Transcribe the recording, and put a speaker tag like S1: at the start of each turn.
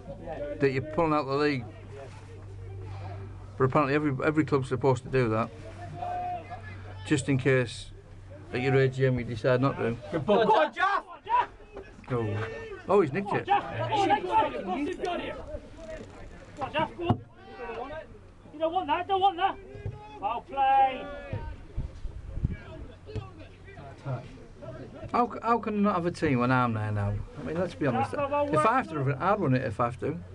S1: that you're pulling out the league. But apparently every club's supposed to do that, just in case at your AGM you decide not to.
S2: Good ball. Go on, Jaff!
S1: Oh, he's nicked it.
S3: Go on, Jaff, go on. You don't want that, don't want that. Well played.
S1: How can I not have a team when I'm there now? I mean, let's be honest. If I have to run it, I'd run it if I have to.